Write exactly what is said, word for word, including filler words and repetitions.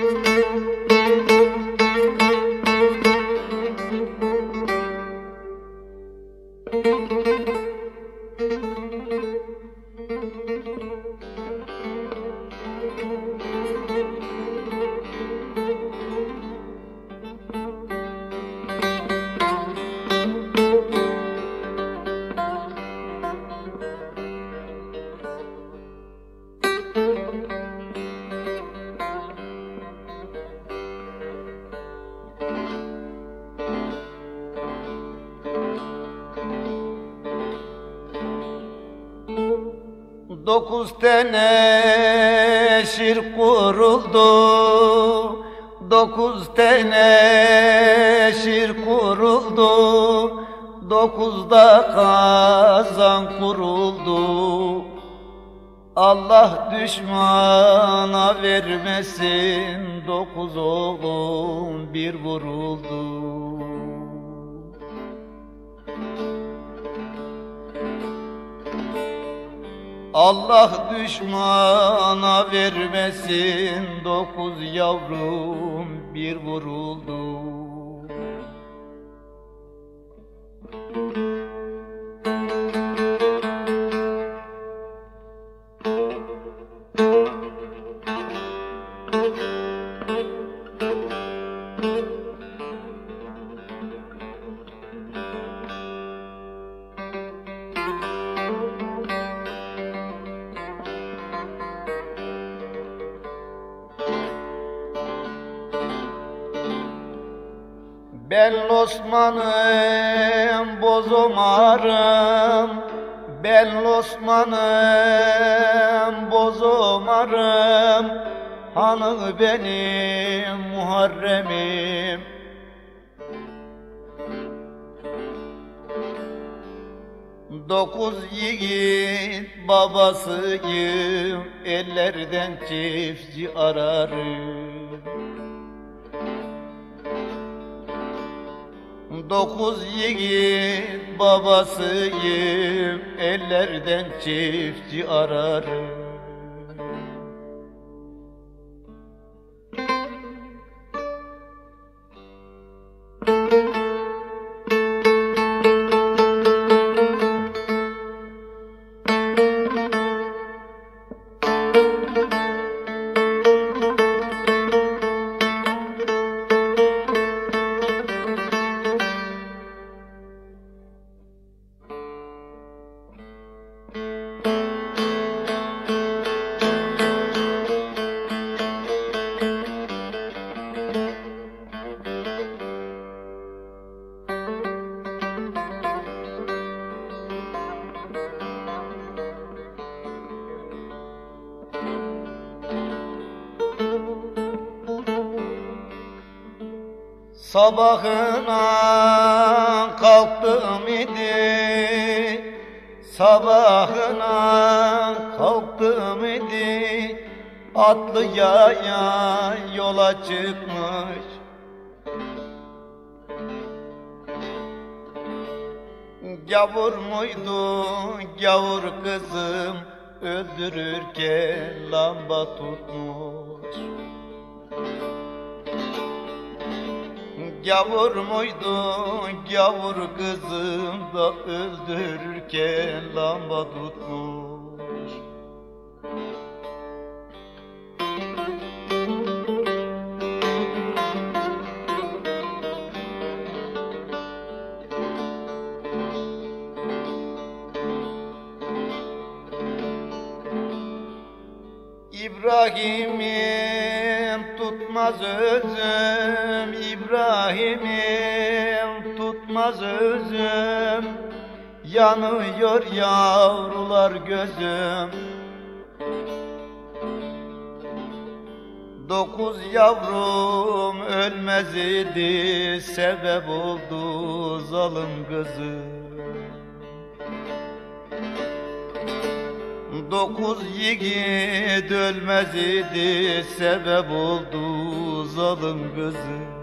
Dokuz tane şirk kuruldu, dokuz tane şirk kuruldu, dokuzda kazan kuruldu. Allah düşmana vermesin, dokuz oğlum bir vuruldu. Allah düşmana vermesin, dokuz yavrum bir vuruldu. Ben Osman'ım, bozumarım, ben Osman'ım, bozumarım, hanı benim Muharrem'im. Dokuz yiğit babasıyım, ellerden çiftçi ararım. Dokuz yiğit babasıyım, ellerden çiftçi ararım. Sabahına kalktım idi, sabahına kalktım idi, atlı yaya yola çıkmış. Gavur muydu gavur kızım, öldürürken lamba tutmuş. Gavur muydu gavur kızım da öldürürken lamba tutmuş. İbrahim'im tutmaz özüm, İbrahim'im tutmaz özüm, yanıyor yavrular gözüm. Dokuz yavrum ölmez idi, sebep oldu zalim kızım. Dokuz yiğit ölmez idi, sebep oldu zalim kızım.